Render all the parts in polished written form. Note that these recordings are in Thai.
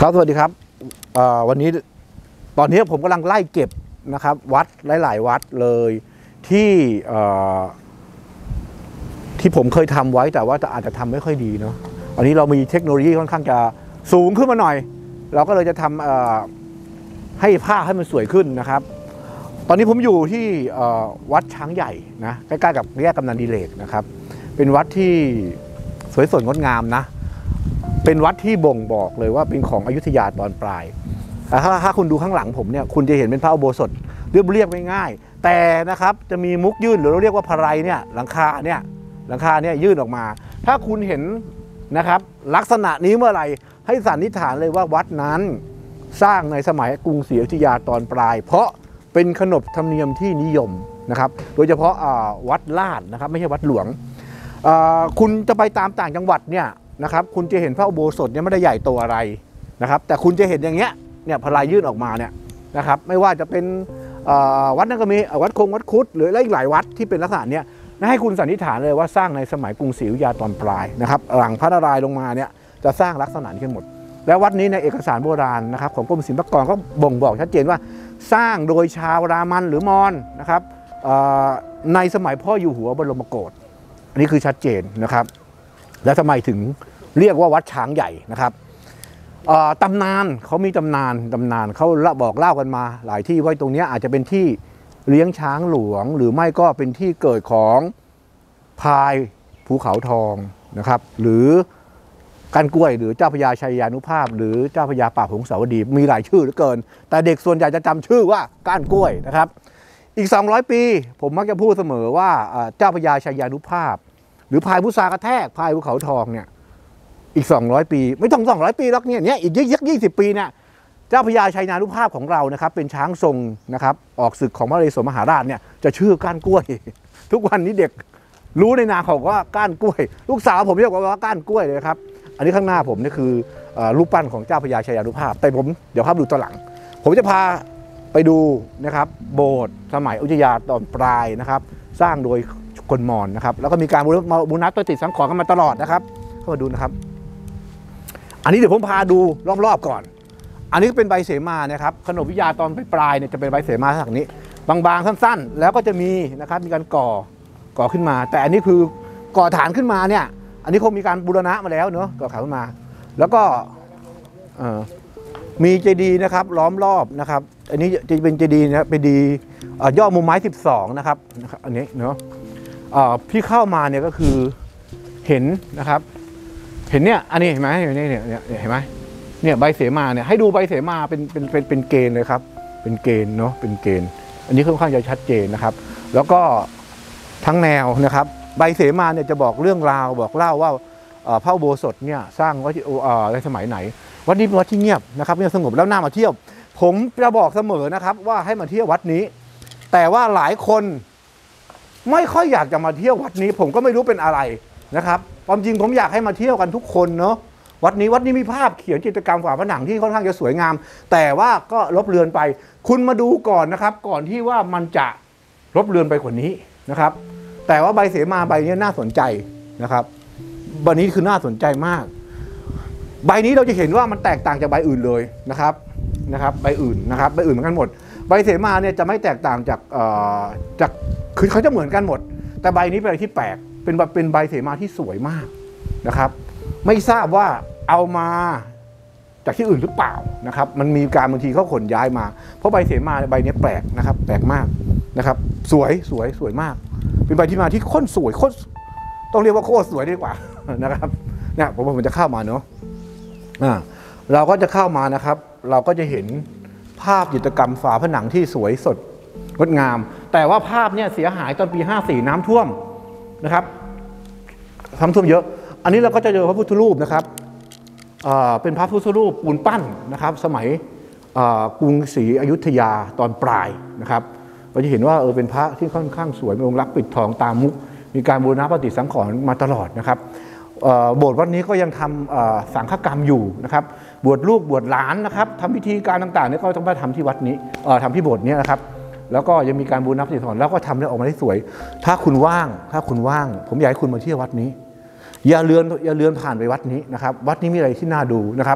ครับสวัสดีครับวันนี้ตอนนี้ผมกำลังไล่เก็บนะครับวัดหลายๆวัดเลยที่ผมเคยทำไว้แต่ว่าอาจจะทำไม่ค่อยดีเนาะวันนี้เรามีเทคโนโลยีค่อนข้างจะสูงขึ้นมาหน่อยเราก็เลยจะทำให้ภาพให้มันสวยขึ้นนะครับตอนนี้ผมอยู่ที่วัดช้างใหญ่นะใกล้ๆกับแยกกำนันดิเลกนะครับเป็นวัดที่สวยสดงดงามนะเป็นวัดที่บ่งบอกเลยว่าเป็นของอยุธยาตอนปลายแต่ถ้าคุณดูข้างหลังผมเนี่ยคุณจะเห็นเป็นพระอุโบสถเรียบง่ายๆแต่นะครับจะมีมุกยื่นหรือเราเรียกว่าพรายเนี่ยหลังคาเนี่ยยื่นออกมาถ้าคุณเห็นนะครับลักษณะนี้เมื่อไหร่ให้สันนิษฐานเลยว่าวัดนั้นสร้างในสมัยกรุงศรีอยุธยาตอนปลายเพราะเป็นขนบธรรมเนียมที่นิยมนะครับโดยเฉพาะวัดลาดนะครับไม่ใช่วัดหลวงคุณจะไปตามต่างจังหวัดเนี่ยนะครับคุณจะเห็นพระอุโบสถเนี่ยไม่ได้ใหญ่โตอะไรนะครับแต่คุณจะเห็นอย่างเงี้ยเนี่ยพลายยื่นออกมาเนี่ยนะครับไม่ว่าจะเป็นวัดนั่นก็มีวัดคงวัดคุดหรืออีกหลายวัดที่เป็นลักษณะเนี้ยให้คุณสันนิษฐานเลยว่าสร้างในสมัยกรุงศรีอยุธยาตอนปลายนะครับหลังพระนารายณ์ลงมาเนี่ยจะสร้างลักษณะนี้กันหมดแล้ววัดนี้ในเอกสารโบราณนะครับของกรมศิลปากรก็บ่งบอกชัดเจนว่าสร้างโดยชาวรามันหรือมอญนะครับในสมัยพ่ออยู่หัวบรมโกศอันนี้คือชัดเจนนะครับและทำไมถึงเรียกว่าวัดช้างใหญ่นะครับตำนานเขามีตำนานเขาบอกเล่ากันมาหลายที่ว่าตรงนี้อาจจะเป็นที่เลี้ยงช้างหลวงหรือไม่ก็เป็นที่เกิดของพายภูเขาทองนะครับหรือก้านกล้วยหรือเจ้าพญาชัยยานุภาพหรือเจ้าพญาป่าหงสาวดีมีหลายชื่อเหลือเกินแต่เด็กส่วนใหญ่จะจำชื่อว่าก้านกล้วยนะครับอีก200ปีผมมักจะพูดเสมอว่าเจ้าพญาชัยยานุภาพหรือพายภูษากระแทกพายภูเขาทองเนี่ยอีก200ปีไม่ต้อง200ปีหรอกเนี่ยอีก20ปีเนี่ยเจ้าพญาชัยยานุภาพของเรานะครับเป็นช้างทรงนะครับออกศึกของพระนเรศวรมหาราชเนี่ยจะชื่อก้านกล้วยทุกวันนี้เด็กรู้ในนามของว่าก้านกล้วยลูกสาวผมเรียกว่าก้านกล้วยเลยครับอันนี้ข้างหน้าผมนี่คือรูปปั้นของเจ้าพญาชัยยานุภาพแต่ผมเดี๋ยวภาพดูตอนหลังผมจะพาไปดูนะครับโบสถ์สมัยอยุธยาตอนปลายนะครับสร้างโดยคนมอญนะครับแล้วก็มีการบูรณะประติสังขรณ์กันมาตลอดนะครับเข้ามาดูนะครับอันนี้เดี๋ยวผมพาดูรอบๆก่อนอันนี้เป็นใบเสมานะครับขนบวิทยาตอนปลายเนี่ยจะเป็นใบเสมาทางนี้บางๆสั้นๆแล้วก็จะมีนะครับมีการก่อขึ้นมาแต่อันนี้คือก่อฐานขึ้นมาเนี่ยอันนี้คงมีการบูรณะมาแล้วเนอะก่อฐานขึ้นมาแล้วก็มีเจดีย์นะครับล้อมรอบนะครับอันนี้จะเป็นเจดีย์นะเป็นเจดีย์ย่อมุมไม้12นะครับอันนี้เนาะพี่เข้ามาเนี่ยก็คือเห็นนะครับเห็นเนี่ยอันนี้เห็นไหมเนี่ยเห็นไหมเนี่ยใบเสมาเนี่ยให้ดูใบเสมาเป็นเกณฑ์เลยครับเป็นเกณฑ์เนาะเป็นเกณฑ์อันนี้ค่อนข้างจะชัดเจนนะครับแล้วก็ทั้งแนวนะครับใบเสมาเนี่ยจะบอกเรื่องราวบอกเล่าว่าพระอุโบสถเนี่ยสร้างไว้ในสมัยไหนวัดนี้เป็นวัดที่เงียบนะครับเนี่ยสงบแล้วน่ามาเที่ยวผมจะบอกเสมอนะครับว่าให้มาเที่ยววัดนี้แต่ว่าหลายคนไม่ค่อยอยากจะมาเที่ยววัดนี้ผมก็ไม่รู้เป็นอะไรนะครับความจริงผมอยากให้มาเที่ยวกันทุกคนเนาะวัดนี้มีภาพเขียนจิตรกรรมฝาผนังที่ค่อนข้างจะสวยงามแต่ว่าก็ลบเลือนไปคุณมาดูก่อนนะครับก่อนที่ว่ามันจะลบเลือนไปกว่านี้นะครับแต่ว่าใบเสมาใบนี้น่าสนใจนะครับใบนี้คือน่าสนใจมากใบนี้เราจะเห็นว่ามันแตกต่างจากใบอื่นเลยนะครับใบอื่นนะครับใบอื่นเหมือนกันหมดใบเสมาเนี่ยจะไม่แตกต่างจากคือเขาจะเหมือนกันหมดแต่ใบนี้เป็นอะไรที่แปลกเป็นใบเสมาที่สวยมากนะครับไม่ทราบว่าเอามาจากที่อื่นหรือเปล่านะครับมันมีการบางทีเขาขนย้ายมาเพราะใบเสมาใบนี้แปลกนะครับแปลกมากนะครับสวยมากเป็นใบที่มาที่โคตรสวยโคตรต้องเรียกว่าโคตรสวยดีกว่านะครับเนี่ยผมจะเข้ามาเนาะเราก็จะเข้ามานะครับเราก็จะเห็นภาพจิตรกรรมฝาผนังที่สวยสดงดงามแต่ว่าภาพเนี่ยเสียหายตอนปี54น้ำท่วมนะครับน้ำท่วมเยอะอันนี้เราก็จะเจอพระพุทธรูปนะครับเป็นพระพุทธรูปปูนปั้นนะครับสมัยกรุงศรีอยุธยาตอนปลายนะครับเราจะเห็นว่าเป็นพระที่ค่อนข้างสวยมีองค์ลักษณ์ปิดทองตามมุกมีการบูรณะปฏิสังขรณ์มาตลอดนะครับโบสถ์วัดนี้ก็ยังทำสังฆกรรมอยู่นะครับบวชลูกบวชหลานนะครับทำพิธีการต่างๆนี่ก็ต้องไปทำที่วัดนี้ทำที่โบสถ์นี้นะครับแล้วก็ยังมีการบูรณะปฏิสังขรณ์แล้วก็ทำได้ออกมาได้สวยถ้าคุณว่างผมอยากให้คุณมาเที่ยววัดนี้อย่าเลือนผ่านไปวัดนี้นะครับวัดนี้มีอะไรที่น่าดูนะครับ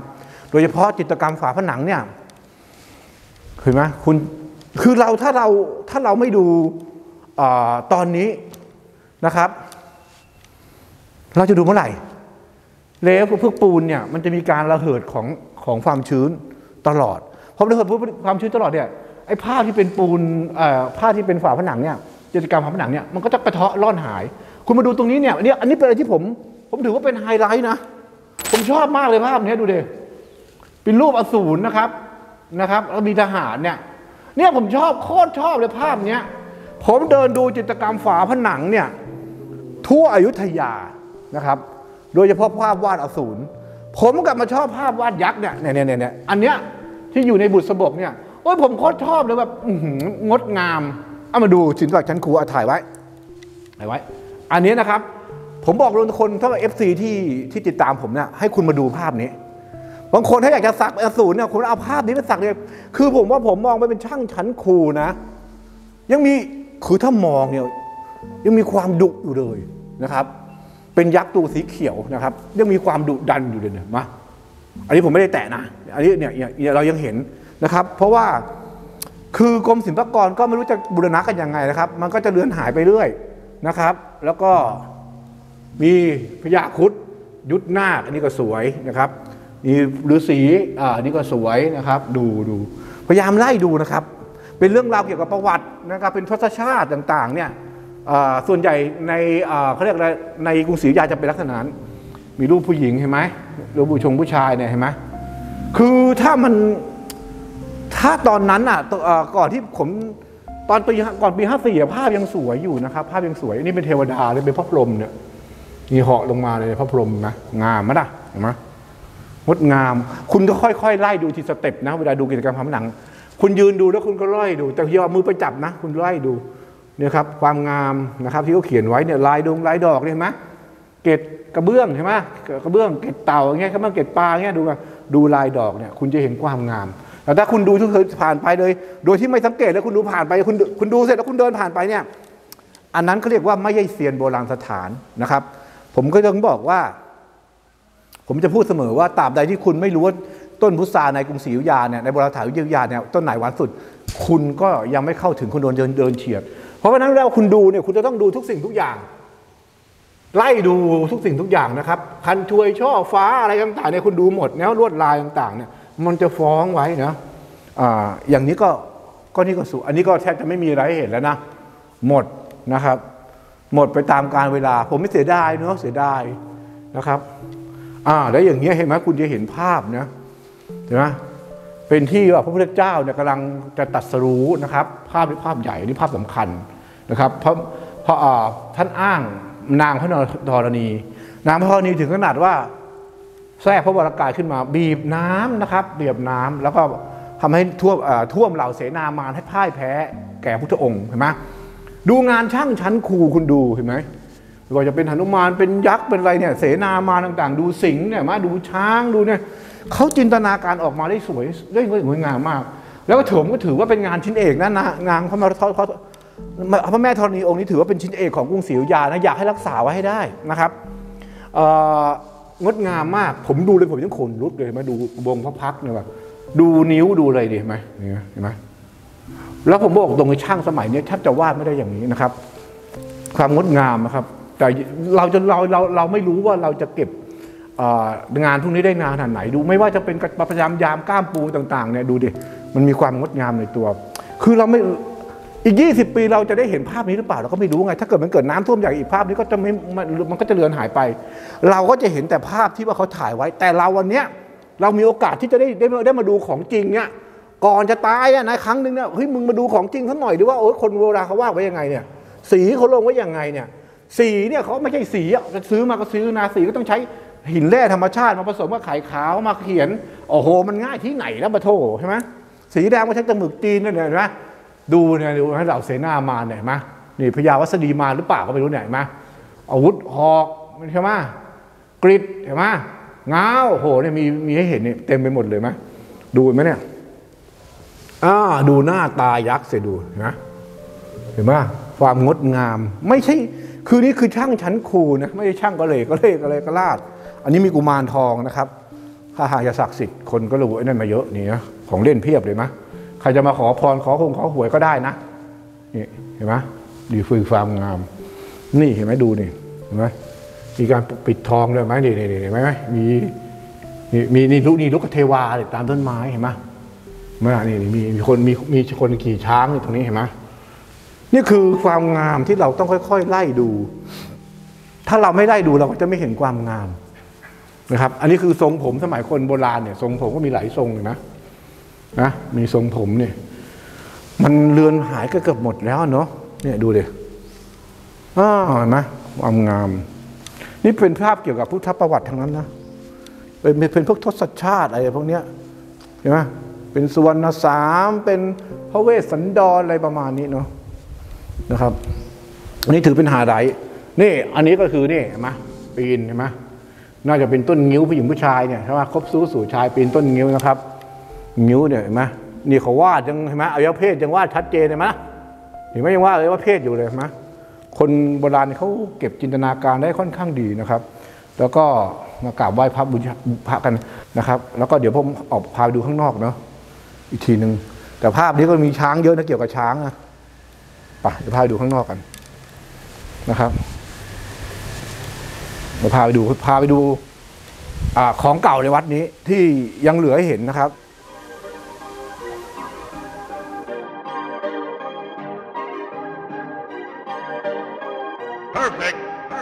โดยเฉพาะจิตรกรรมฝาผนังเนี่ยเห็นไหมคุณคือถ้าเราไม่ดูตอนนี้นะครับเราจะดูเมื่อไหร่แล้วพวกปูนเนี่ยมันจะมีการระเหิดของความชื้นตลอดพอระเหิดความชื้นตลอดเนี่ยไอ้ผ้าที่เป็นปูนผ้าที่เป็นฝาผนังเนี่ยจิตรกรรมฝาผนังเนี่ยมันก็จะกระเทาะร่อนหายคุณมาดูตรงนี้เนี่ยอันนี้เป็นอะไรที่ผมถือว่าเป็นไฮไลท์นะผมชอบมากเลยภาพนี้ดูดิเป็นรูปอสูรนะครับแล้วมีทหารเนี่ยผมชอบโคตรชอบเลยภาพเนี้ยผมเดินดูจิตรกรรมฝาผนังเนี่ยทั่วอยุธยานะครับโดยเฉพาะภาพวาดอสูรผมกลับมาชอบภาพวาดยักษ์เนี่ยอันเนี้ยที่อยู่ในบุษบกเนี่ยโอ้ยผมโคตรชอบเลยแบบงดงามเอามาดูศิลปะชั้นครูถ่ายไว้อันนี้นะครับผมบอกทุกคนถ้าว่า FC ที่ติดตามผมเนี่ยให้คุณมาดูภาพนี้บางคนถ้าอยากจะสักอสูรเนี่ยคุณเอาภาพนี้ไปสักเลยคือผมมองไปเป็นช่างชั้นครูนะยังมีคือถ้ามองเนี่ยยังมีความดุอยู่เลยนะครับเป็นยักษ์ตัวสีเขียวนะครับยังมีความดุดันอยู่เลยเนี่ยมาอันนี้ผมไม่ได้แตะนะอันนี้เนี่ยเรายังเห็นนะครับเพราะว่าคือกรมศิลปากรก็ไม่รู้จะบูรณะกันยังไงนะครับมันก็จะเลือนหายไปเรื่อยนะครับแล้วก็มีพญาครุฑยุทธนาคอันนี้ก็สวยนะครับมีฤาษีอันนี้ก็สวยนะครับดูพยายามไล่ดูนะครับเป็นเรื่องราวเกี่ยวกับประวัตินะครับเป็นทศชาติต่างๆเนี่ยส่วนใหญ่ในเขาเรียกอะไรในกรุงศรีอยุธยาจะเป็นลักษณะนั้นมีรูปผู้หญิงเห็นไหมรูปผู้ชายเนี่ยเห็นไหมคือถ้าตอนนั้นก่อนที่ผมตอนก่อนปี54ภาพยังสวยอยู่นะครับภาพยังสวยอันนี้เป็นเทวดาเลยเป็นพระพรหมเนี่ยมีเหาะลงมาเลยพระพรหมนะงามมั้ยล่ะเห็นไหมงดงามคุณก็ค่อยๆไล่ดูทีสเต็ปนะเวลาดูกิจกรรมฝาผนังคุณยืนดูแล้วคุณก็ไล่ดูแต่อย่าเอามือไปจับนะคุณไล่ดูเนี่ยครับความงามนะครับที่เขาเขียนไว้เนี่ยลายดอกเห็นไหมเกล็ดกระเบื้องเห็นไหมกระเบื้องเกล็ดเต่าอย่างเงี้ยกระเบื้องเกล็ดปลาอย่างเงี้ยดูลายดอกเนี่ยคุณจะเห็นความงามแต่ถ้าคุณดูทุกคนผ่านไปเลยโดยที่ไม่สังเกตแล้วคุณดูผ่านไปคุณดูเสร็จแล้วคุณเดินผ่านไปเนี่ยอันนั้นเขาเรียกว่าไม่ใช่เซียนโบราณสถานนะครับผมก็ต้องบอกว่าผมจะพูดเสมอว่าตราบใดที่คุณไม่รู้ว่าต้นพุทราในกรุงศรีอยุธยาเนี่ยในโบราณสถานอยุธยาเนี่ยต้นไหนหวานสุดคุณก็ยังไม่เข้าถึงคุณเดินเฉียดเพราะฉะนั้นแล้วคุณดูเนี่ยคุณจะต้องดูทุกสิ่งทุกอย่างไล่ดูทุกสิ่งทุกอย่างนะครับคันช่วยช่อฟ้าอะไรต่างๆเนี่ยคุณดูหมดแนวลวดลายต่างๆเนี่ยมันจะฟ้องไว้นะอย่างนี้ก็นี่ก็สุอันนี้ก็แทบจะไม่มีอะไรให้เห็นแล้วนะหมดนะครับหมดไปตามกาลเวลาผมไม่เสียดายเนาะเสียดายนะครับแล้วอย่างเงี้ยเห็นไหมคุณจะเห็นภาพนะเห็นไหมเป็นที่ว่าพระพุทธเจ้าเนี่ยกำลังจะตรัสรู้นะครับภาพใหญ่นี่ภาพสำคัญนะครับเพราะท่านอ้างนางพระธรณีนางพระธรณีถึงขนาดว่าแทรกพระวรากายขึ้นมาบีบน้ำนะครับบีบน้ำแล้วก็ทำให้ท่วมเหล่าเสนามารให้พ่ายแพ้แก่พุทธองค์เห็นไหมดูงานช่างชั้นครูคุณดูเห็นไหมไม่ว่าจะเป็นหนุมานเป็นยักษ์เป็นอะไรเนี่ยเสนามารต่างๆดูสิงห์เนี่ยมาดูช้างดูเนี่ยเขาจินตนาการออกมาได้สวยได้สวยงามมากแล้วก็ผมก็ถือว่าเป็นงานชิ้นเอกนะงานพระแม่ธรณีองค์นี้ถือว่าเป็นชิ้นเอกของกรุงศรีอยุธยานะอยากให้รักษาไว้ให้ได้นะครับงดงามมากผมดูเลยผมยังขนลุกเลยมาดูวงพระพักเนี่ยแบบดูนิ้วดูอะไรดีไหมเห็นไหมแล้วผมบอกตรงในช่างสมัยนี้แทบจะวาดไม่ได้อย่างนี้นะครับความงดงามนะครับแต่เราไม่รู้ว่าเราจะเก็บงานพวกนี้ได้นานขนาดไหนดูไม่ว่าจะเป็นประจำยามก้ามปูต่างๆเนี่ยดูดิมันมีความงดงามในตัวคือเราไม่อีก20 ปีเราจะได้เห็นภาพนี้หรือเปล่าเราก็ไม่รู้ไงถ้าเกิดมันเกิดน้ำท่วมใหญ่อีกภาพนี้ก็จะไม่มันก็จะเลือนหายไปเราก็จะเห็นแต่ภาพที่ว่าเขาถ่ายไว้แต่เราวันเนี้ยเรามีโอกาสที่จะได้มาดูของจริงเนี่ยก่อนจะตายนะครั้งหนึ่งเนี่ยเฮ้ยมึงมาดูของจริงสักหน่อยดิว่าโอ้ยคนโบราณเขาวาดไว้ยังไงเนี่ยสีเขาลงไว้ยังไงเนี่ยสีเนี่ยเขาไม่ใช่สีจะซื้อมาก็ซื้อนะสีก็ต้องใช้หินแร่ธรรมชาติมาผสมกับไข่ขาวมาเขียนโอ้โหมันง่ายที่ไหนแล้วมาโถใช่ไหมสีแดงมาใช้จมูกจีนนั่นเห็นไหมดูเนี่ยดูให้เหล่าเสนามาเนี่ยเห็นไหมนี่พญาวัสดีมาหรือเปล่าก็ไม่รู้เนี่ยเห็นไหมอาวุธหอกใช่ไหมกริดเห็นไหมง้าวโอ้โหเนี่ยมีให้เห็นเนี่ยเต็มไปหมดเลยไหมดูไหมเนี่ยดูหน้าตายักษ์เสียดูนะเห็นไหมความงดงามไม่ใช่คือนี่คือช่างชั้นครูนะไม่ใช่ช่างกระเลกระลาดอันนี้มีกุมารทองนะครับถ้าหากจะศักดิ์สิทธิ์คนก็รู้ไอ้นั่นมาเยอะนี่นะของเล่นเพียบเลยมะใครจะมาขอพรขอหวยก็ได้นะนี่เห็นไหมดีฟืนความงามนี่เห็นไหมดูนี่เห็นไหมมีการปิดทองเลยไหมนี่เห็นไหมมีลูกเทวาตามต้นไม้เห็นไหมนี่มีคนขี่ช้างตรงนี้เห็นไหมนี่คือความงามที่เราต้องค่อยๆไล่ดูถ้าเราไม่ไล่ดูเราก็จะไม่เห็นความงามนะครับอันนี้คือทรงผมสมัยคนโบราณเนี่ยทรงผมก็มีหลายทรงเลยนะมีทรงผมเนี่ยมันเลือนหายก็เกือบหมดแล้วเนาะเนี่ยดูดิเห็นไหมความงามนี่เป็นภาพเกี่ยวกับพุทธประวัติทั้งนั้นนะเป็นพวกทศชาติอะไรพวกเนี้ยเห็นไหมเป็นสุวรรณสามเป็นพระเวสสันดรอะไรประมาณนี้เนาะนะครับอันนี้ถือเป็นไฮไลท์นี่อันนี้ก็คือนี่เห็นไหมปีนเห็นไหมน่าจะเป็นต้นงิ้วผู้หญิงผู้ชายเนี่ยใช่ไหมคบสู่ชายปีนต้นงิ้วนะครับงิ้วเนี่ยเห็นไหมนี่เขาวาดยังเห็นไหมอวัยวะเพศยังวาดชัดเจนเห็นไหมยังว่าเลยว่าเพศอยู่เลยเห็นไหมคนโบราณเขาเก็บจินตนาการได้ค่อนข้างดีนะครับแล้วก็มากราบไหว้พระบูชาพระกันนะครับแล้วก็เดี๋ยวผมออกพาไปดูข้างนอกเนาะอีกทีหนึ่งแต่ภาพนี้ก็มีช้างเยอะนะเกี่ยวกับช้างนะไปเดี๋ยวพาไปดูข้างนอกกันนะครับเดี๋ยวพาไปดูของเก่าในวัดนี้ที่ยังเหลือให้เห็นนะครับ Perfect.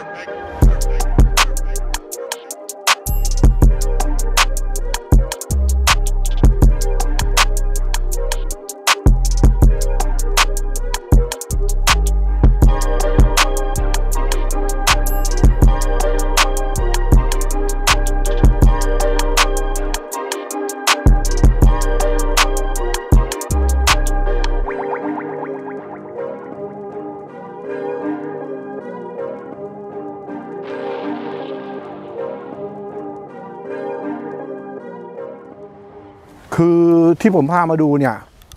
คือที่ผมพามาดูเนี่ย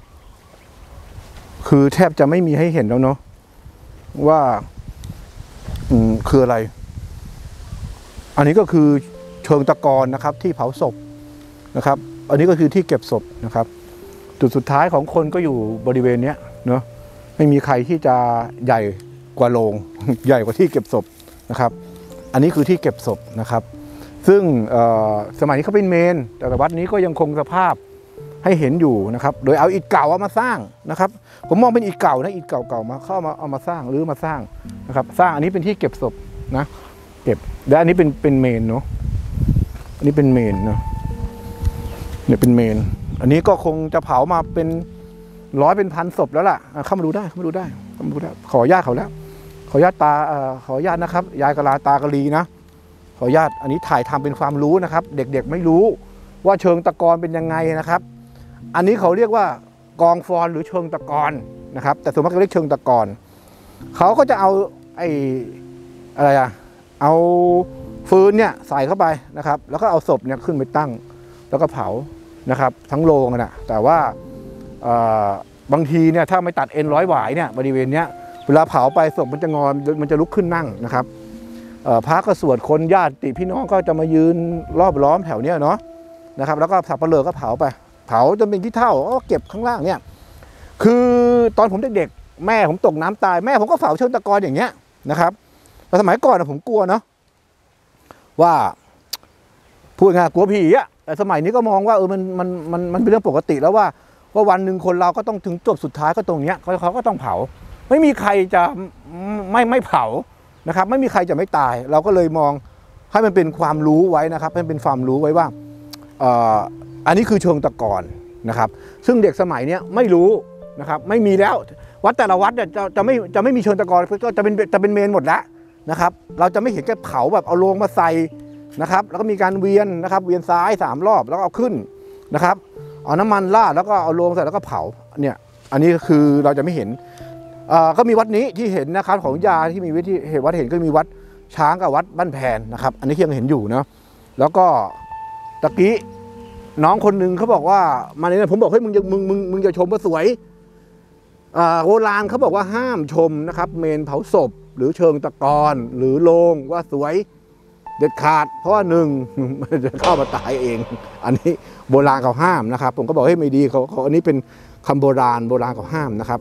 คือแทบจะไม่มีให้เห็นแล้วเนาะว่าคืออะไรอันนี้ก็คือเชิงตะกอนนะครับที่เผาศพนะครับอันนี้ก็คือที่เก็บศพนะครับจุดสุดท้ายของคนก็อยู่บริเวณนี้เนาะไม่มีใครที่จะใหญ่กว่าโรง ใหญ่กว่าที่เก็บศพนะครับอันนี้คือที่เก็บศพนะครับซึ่งสมัยนี้เขาเป็นเมนแต่วัดนี้ก็ยังคงสภาพให้เห็นอยู่นะครับโดยเอาอิฐเก่ามาสร้างนะครับผมมองเป็นอิฐเก่านะอิฐเก่าๆมาเข้ามาเอามาสร้างหรือมาสร้างนะครับสร้างอันนี้เป็นที่เก็บศพนะเก็บและอันนี้เป็นเมนเนาะอันนี้เป็นเมนเนาะเนี่ยเป็นเมนอันนี้ก็คงจะเผามาเป็นร้อยเป็นพันศพแล้วล่ะเข้ามาดูได้ขออนุญาตเขาแล้วขออนุญาตขออนุญาตนะครับยายกะลาตากะลีนะขออนุญาตอันนี้ถ่ายทำเป็นความรู้นะครับเด็กๆไม่รู้ว่าเชิงตะกอนเป็นยังไงนะครับอันนี้เขาเรียกว่ากองฟอนหรือเชิงตะกอนนะครับแต่ส่วนมากเรียกเชิงตะกอนเขาก็จะเอาเอาฟืนเนี่ยใส่เข้าไปนะครับแล้วก็เอาศพเนี่ยขึ้นไปตั้งแล้วก็เผานะครับทั้งโรงนะแต่ว่าบางทีเนี่ยถ้าไม่ตัดเอ็นร้อยหวายเนี่ยบริเวณเนี้ยเวลาเผาไปศพมันจะงอนมันจะลุกขึ้นนั่งนะครับพระก็สวดคนญาติพี่น้องก็จะมายืนรอบล้อมแถวเนี้ยเนาะนะครับแล้วก็สับปะเลอก็เผาไปเผาจนเป็นขี้เถ้าก็เก็บข้างล่างเนี่ยคือตอนผมเด็กๆแม่ผมตกน้ำตายแม่ผมก็เผาเชิงตะกอนอย่างเงี้ยนะครับแต่สมัยก่อนผมกลัวเนาะว่าพูดง่ายกลัวผีอะแต่สมัยนี้ก็มองว่ามันเป็นเรื่องปกติแล้วว่าวันหนึ่งคนเราก็ต้องถึงจบสุดท้ายก็ตรงเนี้ยเขาก็ต้องเผาไม่มีใครจะไม่เผานะครับไม่มีใครจะไม่ตายเราก็เลยมองให้มันเป็นความรู้ไว้นะครับให้เป็นความรู้ไว้ว่าอันนี้คือเชิงตะกอนนะครับซึ่งเด็กสมัยนี้ไม่รู้นะครับไม่มีแล้ววัดแต่ละวัดเนี่ยจะไม่มีเชิงตะกอนก็จะเป็นเมนหมดแล้วนะครับเราจะไม่เห็นแค่เผาแบบเอาโลงมาใส่นะครับแล้วก็มีการเวียนนะครับเวียนซ้าย3รอบแล้วก็เอาขึ้นนะครับเอาน้ำมันราดแล้วก็เอาโลงใส่แล้วก็เผาเนี่ยอันนี้คือเราจะไม่เห็นก็มีวัดนี้ที่เห็นนะครับของยาที่มีวัดเห็นก็มีวัดช้างกับวัดบ้านแพนนะครับอันนี้ยังเห็นอยู่เนาะแล้วก็ตะกี้น้องคนหนึ่งเขาบอกว่ามาเนี่ยผมบอกเฮ้ยมึงจะชมว่าสวยโบราณเขาบอกว่าห้ามชมนะครับเมนเผาศพหรือเชิงตะกอนหรือโลงว่าสวยเด็ดขาดเพราะว่าหนึ่งมันจะเข้ามาตายเองอันนี้โบราณเขาห้ามนะครับผมก็บอกให้ไม่ดีเขาอันนี้เป็นคำโบราณเขาห้ามนะครับ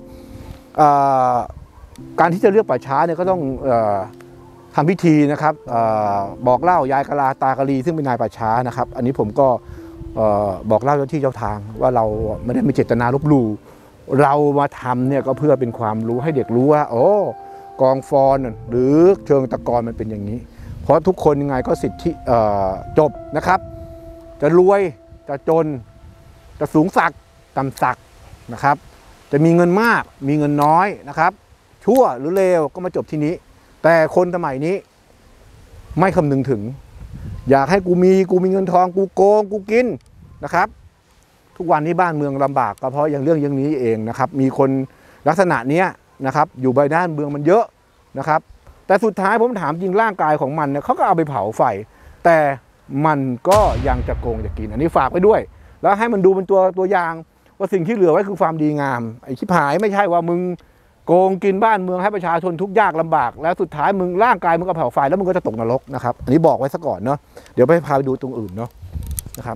การที่จะเลือกป่าช้าเนี่ยก็ต้องทำพิธีนะครับบอกเล่ายายกะลาตากะลีซึ่งเป็นนายป่าช้านะครับอันนี้ผมก็บอกเล่าเจ้าที่เจ้าทางว่าเราไม่ได้มีเจตนาลบหลู่เรามาทำเนี่ยก็เพื่อเป็นความรู้ให้เด็กรู้ว่าโอ้กองฟอนหรือเชิงตะกอนมันเป็นอย่างนี้เพราะทุกคนยังไงก็สิทธิจบนะครับจะรวยจะจนจะสูงสักต่ำสักนะครับจะมีเงินมากมีเงินน้อยนะครับชั่วหรือเลวก็มาจบที่นี้แต่คนสมัยนี้ไม่คำนึงถึงอยากให้กูมีเงินทองกูโกงกูกินนะครับทุกวันนี้บ้านเมืองลำบากก็เพราะอย่างเรื่องนี้เองนะครับมีคนลักษณะนี้นะครับอยู่ใบด้านเมืองมันเยอะนะครับแต่สุดท้ายผมถามจริงร่างกายของมันเนี่ยเขาก็เอาไปเผาไฟแต่มันก็ยังจะโกงจะกินอันนี้ฝากไว้ด้วยแล้วให้มันดูเป็นตัวอย่างว่าสิ่งที่เหลือไว้คือความดีงามไอ้ชิบหายไม่ใช่ว่ามึงโกงกินบ้านเมืองให้ประชาชนทุกข์ยากลำบากแล้วสุดท้ายมึงร่างกายมึงก็เผาไฟแล้วมึงก็จะตกนรกนะครับอันนี้บอกไว้ซะก่อนเนาะเดี๋ยวไปพาไปดูตรงอื่นเนาะนะครับ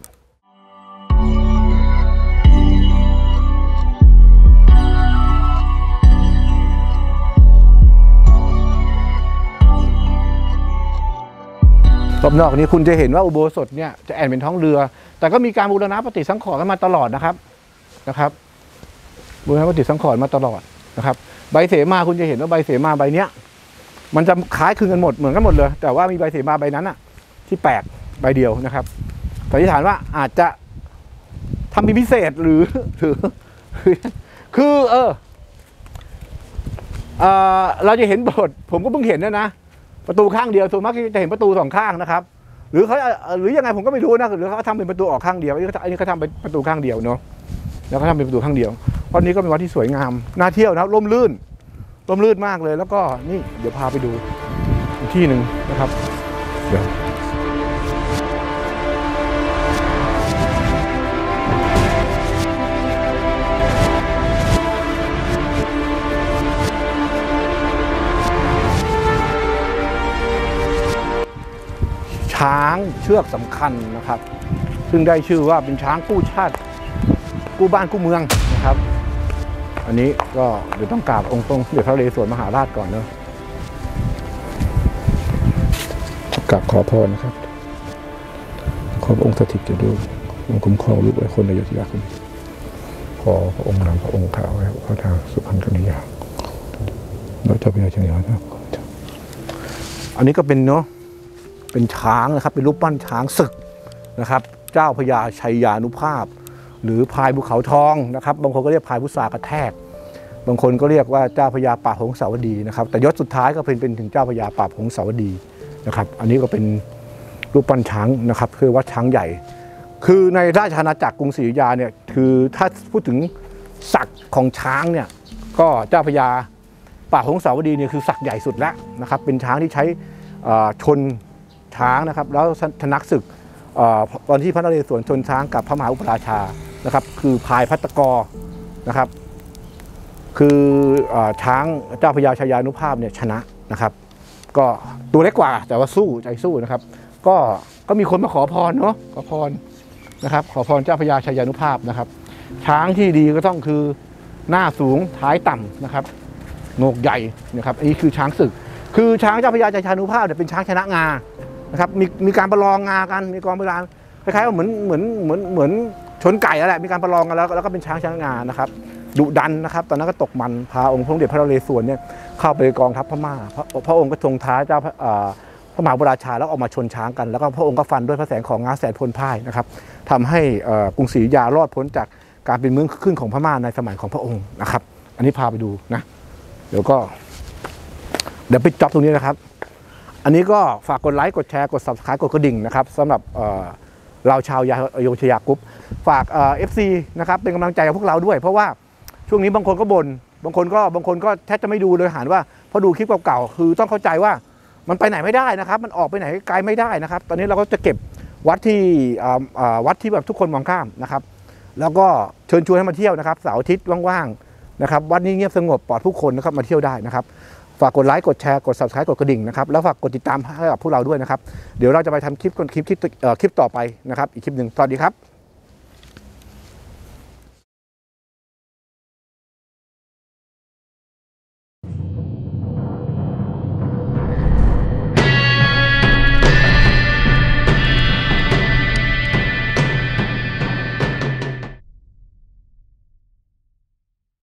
รอบนอกนี้คุณจะเห็นว่าอุโบสถเนี่ยจะแอนเป็นท้องเรือแต่ก็มีการบูรณะปฏิสังขรณ์กันมาตลอดนะครับบูรณะปฏิสังขรณ์มาตลอดนะครับใบเสมาคุณจะเห็นว่าใบเสมาใบเนี้ยมันจะคล้ายคลึงกันหมดเหมือนกันหมดเลยแต่ว่ามีใบเสมาใบนั้นอะที่แปลกใบเดียวนะครับสันนิษฐานว่าอาจจะทำเป็นพิเศษหรือคือเราจะเห็นโบสถ์ผมก็เพิ่งเห็นนะประตูข้างเดียวส่วนมากจะเห็นประตูสองข้างนะครับหรือยังไงผมก็ไม่รู้นะหรือเขาทำเป็นประตูออกข้างเดียวอันนี้เขาทำเป็นประตูข้างเดียวเนาะแล้วก็ทำเป็นประตูข้างเดียววัดนี้ก็เป็นวัดที่สวยงามน่าเที่ยวนะร่มรื่นมากเลยแล้วก็นี่เดี๋ยวพาไปดูอีกที่หนึ่งนะครับเดี๋ยวช้างเชือกสำคัญนะครับซึ่งได้ชื่อว่าเป็นช้างกู้ชาติกู้บ้านกู้เมืองนะครับอันนี้ก็เดี๋ยวต้องกราบองค์เดี๋ยวพระนเรศวรมหาราชก่อนเนอะกราบขอพรนะครับขอพระองค์สถิตอยู่ด้วยองค์คุ้มครองลูกไว้คนในอยุธยาคนนี้ขอพระองค์นำพระองค์ข่าวไว้พระทางสุพรรณกนิยาเราจะไปเอาเชียงใหม่ครับอันนี้ก็เป็นเนาะเป็นช้างนะครับเป็นรูปปั้นช้างศึกนะครับเจ้าพญาชัยยานุภาพหรือพายภูเขาทองนะครับบางคนก็เรียกพายพุทรากระแทกบางคนก็เรียกว่าเจ้าพญาปราบหงสาวดีนะครับแต่ยศสุดท้ายก็เป็นถึงเจ้าพญาปราบหงสาวดีนะครับอันนี้ก็เป็นรูปปั้นช้างนะครับคือวัดช้างใหญ่คือในราชอาณาจักรกรุงศรีอยุธยาเนี่ยคือถ้าพูดถึงศักดิ์ของช้างเนี่ยก็เจ้าพญาปราบหงสาวดีเนี่ยคือศักดิ์ใหญ่สุดแล้วนะครับเป็นช้างที่ใช้ชนช้างนะครับแล้วชนะศึกตอนที่พระนเรศวรชนช้างกับพระมหาอุปราชานะครับคือพายพัตตกรนะครับคือช้างเจ้าพญาชัยยานุภาพเนี่ยชนะนะครับก็ตัวเล็กกว่าแต่ว่าสู้ใจสู้นะครับก็มีคนมาขอพรเนาะขอพรนะครับขอพรเจ้าพญาชัยยานุภาพนะครับช้างที่ดีก็ต้องคือหน้าสูงท้ายต่ำนะครับโหนกใหญ่นะครับอันนี้คือช้างศึกคือช้างเจ้าพญาชัยยานุภาพเนี่ยเป็นช้างชนะงานะครับมีการประลองงากันมีกองประลองคล้ายๆว่าเหมือนชนไก่แล้วแหละมีการประลองกันแล้วก็เป็นช้างชนะงานะครับดุดันนะครับตอนนั้นก็ตกมันพาองค์พระสมเด็จพระนเรศวรเนี่ยเข้าไปกองทัพพม่าพระองค์ก็ทรงท้าเจ้าพระมหาอุปราชาแล้วออกมาชนช้างกันแล้วก็พระองค์ก็ฟันด้วยพระแสงของง้าแสนพลพ่ายนะครับทำให้กรุงศรีอยุธยารอดพ้นจากการเป็นเมืองขึ้นของพม่าในสมัยของพระองค์นะครับอันนี้พาไปดูนะเดี๋ยวปิดจ็อบตรงนี้นะครับอันนี้ก็ฝากกดไลค์กดแชร์กด Subscribe กดกระดิ่งนะครับสำหรับเราชาวยาโยชยากรุ๊ปฝากFC นะครับเป็นกำลังใจกับพวกเราด้วยเพราะว่าช่วงนี้บางคนก็บ่นบางคนก็แทบจะไม่ดูเลยหันว่าพอดูคลิปเก่าๆคือต้องเข้าใจว่ามันไปไหนไม่ได้นะครับมันออกไปไหนไกลไม่ได้นะครับตอนนี้เราก็จะเก็บวัดที่แบบทุกคนมองข้ามนะครับแล้วก็เชิญชวนให้มาเที่ยวนะครับเสาร์อาทิตย์ว่างๆนะครับวัดนี้เงียบสงบปลอดผู้คนนะครับมาเที่ยวได้นะครับฝากกดไลค์กดแชร์กด subscribe กดกระดิ่งนะครับแล้วฝากกดติดตามให้กับพวกเราด้วยนะครับเดี๋ยวเราจะไปทำคลิปต่อไปนะครับอีกคลิปหนึ่งสวัสดีครับ